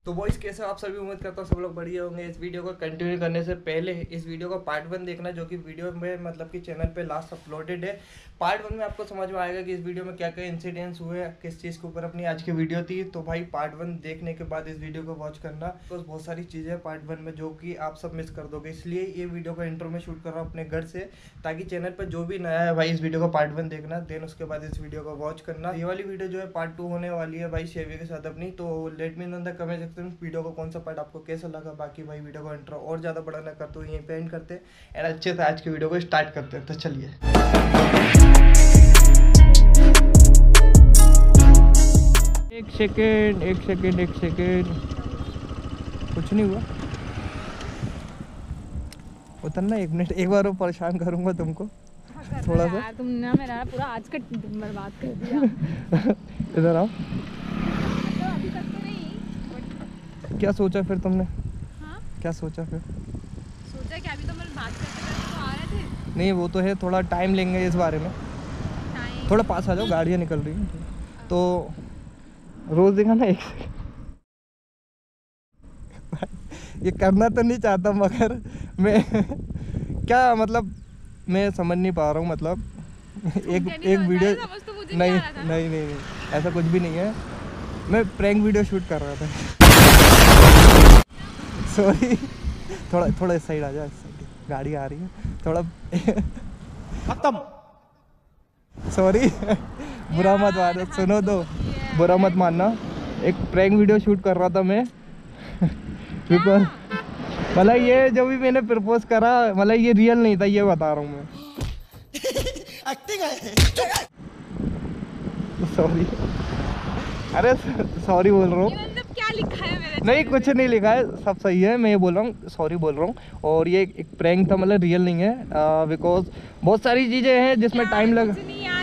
तो बॉयज कैसे आप सभी, उम्मीद करता हूँ सब लोग बढ़िया होंगे। इस वीडियो को कंटिन्यू करने से पहले इस वीडियो का पार्ट 1 देखना, जो कि वीडियो में मतलब कि चैनल पे लास्ट अपलोडेड है। पार्ट 1 में आपको समझ में आएगा कि इस वीडियो में क्या क्या इंसिडेंट्स हुए, किस चीज़ के ऊपर अपनी आज की वीडियो थी। तो भाई पार्ट 1 देखने के बाद इस वीडियो को वॉच करना, तो बहुत सारी चीज़ें पार्ट 1 में जो कि आप सब मिस कर दोगे। इसलिए ये वीडियो को इंट्रो में शूट कर रहा हूँ अपने घर से, ताकि चैनल पर जो भी नया है भाई इस वीडियो को पार्ट 1 देखना, देन उसके बाद इस वीडियो को वॉच करना। ये वाली वीडियो जो है पार्ट 2 होने वाली है भाई शेवी के साथ अपनी। तो let me know in the comment section video को कौन सा पार्ट आपको कैसा लगा। बाकी भाई वीडियो को इंट्रो और ज़्यादा बड़ा ना करते हुए यहीं पे एंड करते हैं एंड अच्छे से आज की वीडियो को स्टार्ट करते हैं। तो चलिए, एक सेकेंड, कुछ नहीं हुआ। उतरना 1 मिनट, एक बार वो परेशान करूंगा तुमको थोड़ा सा। तुमने मेरा पूरा आज का बर्बाद कर दिया। इधर आओ। तो अभी तक तो नहीं। क्या सोचा फिर तुमने? हाँ? क्या सोचा फिर? सोचा कि अभी तो मैं बात करते तो आ रहे थे। नहीं वो तो है, थोड़ा टाइम लेंगे इस बारे में। थोड़ा पास आ जाओ, गाड़ियाँ निकल रही हैं। तो रोज देखा ना, एक ये करना तो नहीं चाहता मगर मैं क्या मतलब मैं समझ नहीं पा रहा हूँ। मतलब एक वीडियो तो नहीं, ऐसा कुछ भी नहीं है। मैं प्रैंक वीडियो शूट कर रहा था। सॉरी, थोड़ा इस साइड आ जा। इस साइड गाड़ी आ रही है थोड़ा। खत्म। सॉरी, बुरा मत मानो, सुनो तो, बुरा मत मानना। एक प्रैंक वीडियो शूट कर रहा था मैं। बिकॉज मतलब ये जो भी मैंने प्रपोज करा, मतलब ये रियल नहीं था, ये बता रहा हूँ मैं। एक्टिंग है। सॉरी, अरे सॉरी बोल रहा हूँ। मतलब क्या लिखा है मेरे? नहीं कुछ नहीं लिखा है, सब सही है। मैं ये बोल रहा हूँ, सॉरी बोल रहा हूँ। और ये एक प्रैंक था, मतलब रियल नहीं है। बिकॉज बहुत सारी चीज़ें हैं जिसमें टाइम लगा।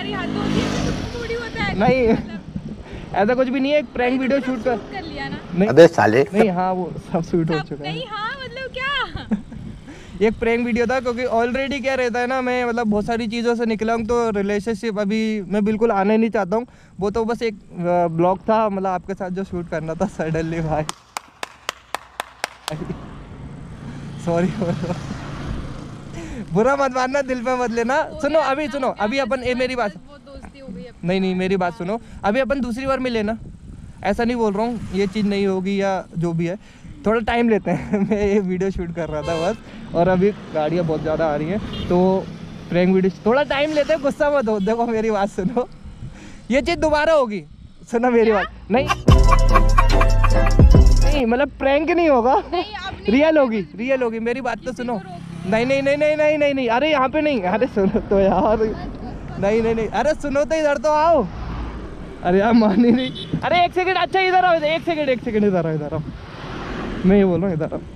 नहीं ऐसा कुछ भी नहीं है। एक प्रैंक वीडियो शूट कर लिया ना। नहीं अबे साले। नहीं, हाँ वो सब शूट हो चुका है। नहीं हाँ मतलब क्या? एक प्रैंक वीडियो था, क्योंकि ऑलरेडी क्या रहता है ना, मैं मतलब बहुत सारी चीज़ों से निकला हूँ। तो रिलेशनशिप अभी मैं बिल्कुल आने नहीं चाहता हूँ। वो तो बस एक ब्लॉग था, मतलब आपके साथ जो शूट करना था सडनली भाई। सॉरी, बुरा मत मानना, दिल पे मत लेना। सुनो अभी, सुनो अभी अपन मेरी बात, नहीं मेरी बात सुनो। अभी अपन दूसरी बार मिले ना, ऐसा नहीं बोल रहा हूँ ये चीज़ नहीं होगी या जो भी है। थोड़ा टाइम लेते हैं। मैं ये वीडियो शूट कर रहा था बस, और अभी गाड़ियाँ बहुत ज़्यादा आ रही हैं, तो प्रैंक वीडियो थोड़ा टाइम लेते हैं। गुस्सा मत हो, देखो मेरी बात सुनो, ये चीज़ दोबारा होगी। सुनो मेरी बात, नहीं मतलब प्रैंक नहीं होगा, रियल होगी। मेरी बात तो सुनो। नहीं, अरे यहाँ पे नहीं, अरे सुनो तो यार। नहीं, अरे सुनो तो, इधर तो आओ। अरे यार मान ही नहीं। अरे एक सेकंड, अच्छा इधर आओ, एक सेकंड इधर आओ। मैं ये बोल रहा हूँ इधर आओ।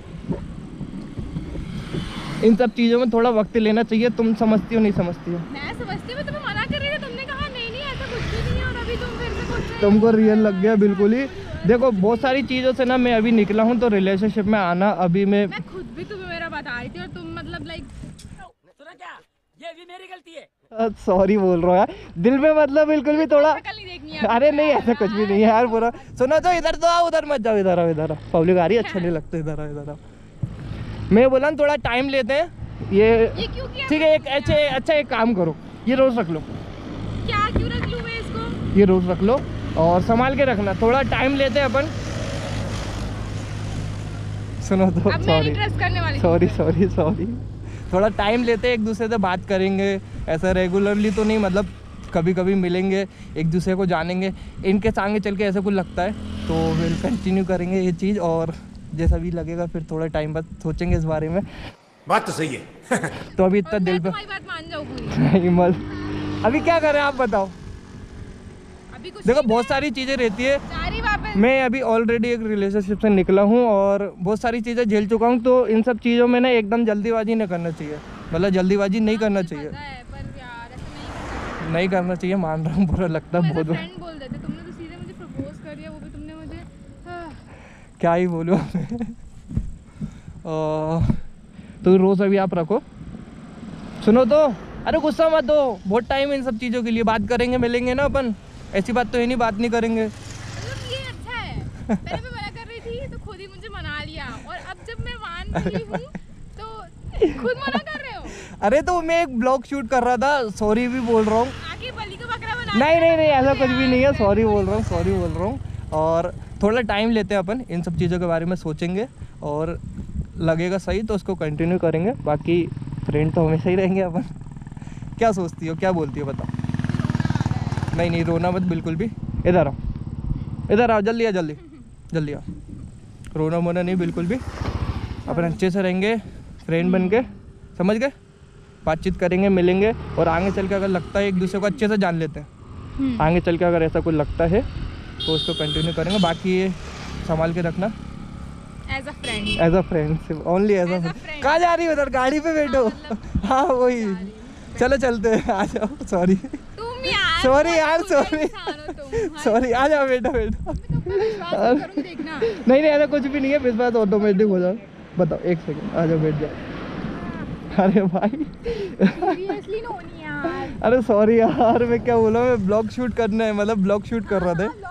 इन सब चीज़ों में थोड़ा वक्त लेना चाहिए। तुम समझती हो नहीं समझती हो? मैं समझती हूँ, तुम्हें मना कर रही थी, तुमने कहा नहीं ऐसा कुछ भी नहीं है, और अभी तुम फिर से कुछ तुमको रियल लग गया बिल्कुल ही। देखो बहुत सारी चीज़ों से ना मैं अभी निकला हूँ, तो रिलेशनशिप में आना अभी मैं खुद भी तुम्हें मेरा बता रही थी, और तुम मतलब लाइक सुना क्या, ये भी मेरी गलती है। सॉरी बोल रहा है दिल में, मतलब बिल्कुल भी थोड़ा। अरे नहीं ऐसा कुछ भी नहीं है यार, बुरा सुनो तो, इधर तो आओ, उधर मत जाओ, इधर आओ। पब्लिक आ रही है, अच्छा नहीं लगता, इधर आओ। मैं बोला थोड़ा टाइम लेते हैं। ये ठीक है, एक अच्छा एक काम करो, ये रोज रख लो। क्या क्यों रख लूं मैं इसको? ये रोज रख लो और संभाल के रखना, थोड़ा टाइम लेते हैं अपन। सुनो तो, सॉरी, थोड़ा टाइम लेते हैं, एक दूसरे से बात करेंगे। ऐसा रेगुलरली तो नहीं, मतलब कभी कभी मिलेंगे, एक दूसरे को जानेंगे। इनके संगे चल के ऐसा कुछ लगता है, तो विल कंटिन्यू करेंगे ये चीज़। और जैसा भी लगेगा फिर थोड़ा टाइम बाद सोचेंगे इस बारे में। बात तो सही है। तो अभी इतना दिल पे बात मान जाओ पूरी। नहीं मत, अभी क्या करें आप बताओ। अभी कुछ देखो बहुत सारी चीज़ें रहती है। वापस मैं अभी ऑलरेडी एक रिलेशनशिप से निकला हूँ और बहुत सारी चीज़ें झेल चुका हूँ। तो इन सब चीज़ों में ना एकदम जल्दीबाजी नहीं करना चाहिए, मतलब जल्दीबाजी नहीं करना चाहिए। नहीं करना चाहिए, मान रहा हूँ, बुरा लगता है बहुत। फ्रेंड बोल देते, तुमने तो सीधे मुझे प्रपोज कर दिया, वो भी तुमने मुझे क्या ही बोलूँ। तो रोज़ अभी आप रखो। सुनो तो, अरे गुस्सा मत दो, बहुत टाइम इन सब चीज़ों के लिए। बात करेंगे, मिलेंगे ना अपन, ऐसी बात तो है नहीं बात नहीं करेंगे। मतलब ये अच्छा है। पहले मैं मना कर रही थी तो खुद ही मुझे मना लिया और अब जब मैं मान रही हूँ तो खुद मना कर रहे हो। अरे तो मैं एक ब्लॉग शूट कर रहा था, सॉरी भी बोल रहा हूँ। आगे बलि को बकरा बना नहीं ऐसा कुछ भी नहीं है, सॉरी बोल रहा हूँ। और थोड़ा टाइम लेते हैं अपन, इन सब चीज़ों के बारे में सोचेंगे और लगेगा सही तो उसको कंटिन्यू करेंगे। बाकी फ्रेंड तो हमेशा ही रहेंगे अपन। क्या सोचती हो, क्या बोलती हो बताओ। नहीं रोना मत बिल्कुल भी। इधर आओ जल्दी आओ। रोना मोना नहीं बिल्कुल भी। अपन अच्छे से रहेंगे फ्रेंड बन के, समझ गए। बातचीत करेंगे, मिलेंगे और आगे चल के अगर लगता है एक दूसरे को अच्छे से जान लेते हैं। आगे चल के अगर ऐसा कुछ लगता है तो उसको कंटिन्यू करेंगे। बाकी ये संभाल के रखना as a friend only as a friend. कहाँ जा रही हो? उधर गाड़ी पे बैठो। हाँ वही, चलो चलते हैं। आ जाओ। सॉरी यार सॉरी आ जाओ बेटा। नहीं ऐसा कुछ भी नहीं है, विश्वास ऑटोमेटिक हो जाओ। बताओ एक सेकंड, आ जाओ बैठ जाओ। अरे भाई अरे सॉरी यार, मैं क्या बोला, मैं ब्लॉग शूट करना है, मतलब ब्लॉग शूट कर रहा था।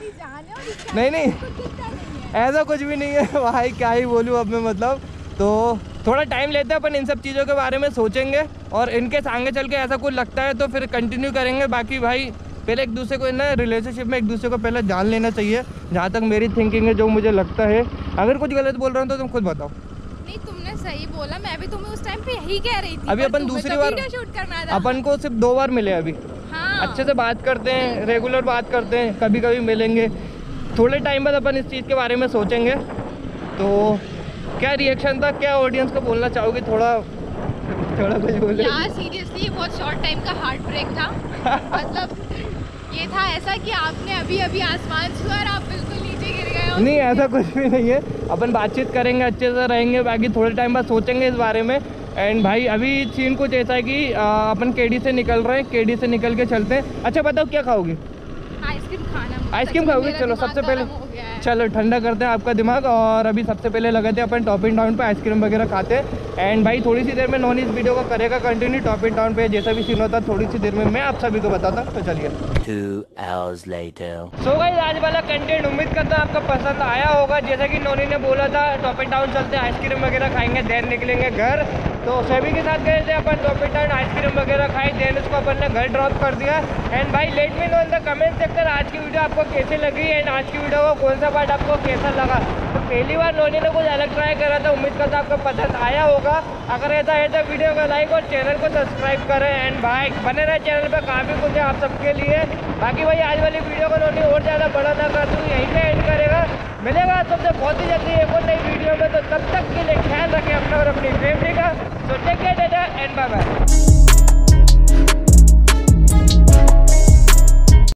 नहीं ऐसा कुछ भी नहीं है भाई, क्या ही बोलूँ अब मैं, मतलब तो थोड़ा टाइम लेते हैं अपन, इन सब चीज़ों के बारे में सोचेंगे और इनके आगे चल के ऐसा कुछ लगता है तो फिर कंटिन्यू करेंगे। बाकी भाई पहले एक दूसरे को ना रिलेशनशिप में एक दूसरे को पहले जान लेना चाहिए, जहाँ तक मेरी थिंकिंग है, जो मुझे लगता है। अगर कुछ गलत बोल रहा हूँ तो तुम खुद बताओ। नहीं तुमने सही बोला, मैं भी तुम्हें उस टाइम पे यही कह रही थी। अभी अपन दूसरी बार शूट करना था। अपन को सिर्फ 2 बार मिले अभी। हाँ। अच्छे से बात करते हैं, रेगुलर बात करते हैं, कभी कभी मिलेंगे। थोड़े टाइम बाद अपन इस चीज़ के बारे में सोचेंगे। तो क्या रिएक्शन था, क्या ऑडियंस को बोलना चाहोगे? थोड़ा कुछ बोलो यार। सीरियसली ये बहुत शॉर्ट टाइम का हार्ट ब्रेक था। मतलब ये था ऐसा कि आपने अभी आसमान छुआ और आप बिल्कुल नीचे गिर गए हो। नहीं ऐसा कुछ भी नहीं है, अपन बातचीत करेंगे, अच्छे से रहेंगे। बाकी थोड़े टाइम बाद सोचेंगे इस बारे में। एंड भाई अभी सीन कुछ ऐसा है कि अपन केडी से निकल रहे हैं, केडी से निकल के चलते हैं। अच्छा बताओ क्या खाओगे? आइसक्रीम खाओगे? चलो सबसे पहले चलो ठंडा करते हैं आपका दिमाग। और अभी सबसे पहले लगाते हैं अपन टॉप इन टाउन पे आइसक्रीम वगैरह खाते हैं। एंड भाई थोड़ी सी देर में नॉन इस वीडियो को करेगा कंटिन्यू। टॉप इन टाउन पे जैसा भी सीन होता है थोड़ी सी देर में मैं आप सभी को बताता। तो चलिए 2 hours later. सो गाइस आज वाला कंटेंट उम्मीद करता हूँ आपको पसंद आया होगा। जैसा कि नोनी ने बोला था टॉप इन टाउन चलते हैं, आइसक्रीम वगैरह खाएंगे, देन निकलेंगे घर। तो सभी के साथ गए थे अपन टॉप इन टाउन, आइसक्रीम वगैरह खाई, देन उसको अपन ने घर ड्रॉप कर दिया। एंड भाई let me know in the comment section आज की वीडियो आपको कैसे लगी एंड आज की वीडियो का कौन सा पार्ट आपको कैसा लगा। तो पहली बार नोनी ने कुछ अलग ट्राई करा था, उम्मीद करता आपको पसंद आया होगा। अगर ऐसा है तो वीडियो को लाइक और चैनल को सब्सक्राइब करें। एंड भाई बने रहे चैनल पर, काफ़ी कुछ है आप सबके लिए। बाकी भाई आज वाली वीडियो को नोनी और ज़्यादा बड़ा ना कर दूँ, यहीं पे एंड करेगा। मिलेगा सबसे बहुत ही जल्दी एक और नई वीडियो में। तो तब तक के लिए ख्याल रखें अपना और अपनी फैमिली का। So take care, dada, and bye bye.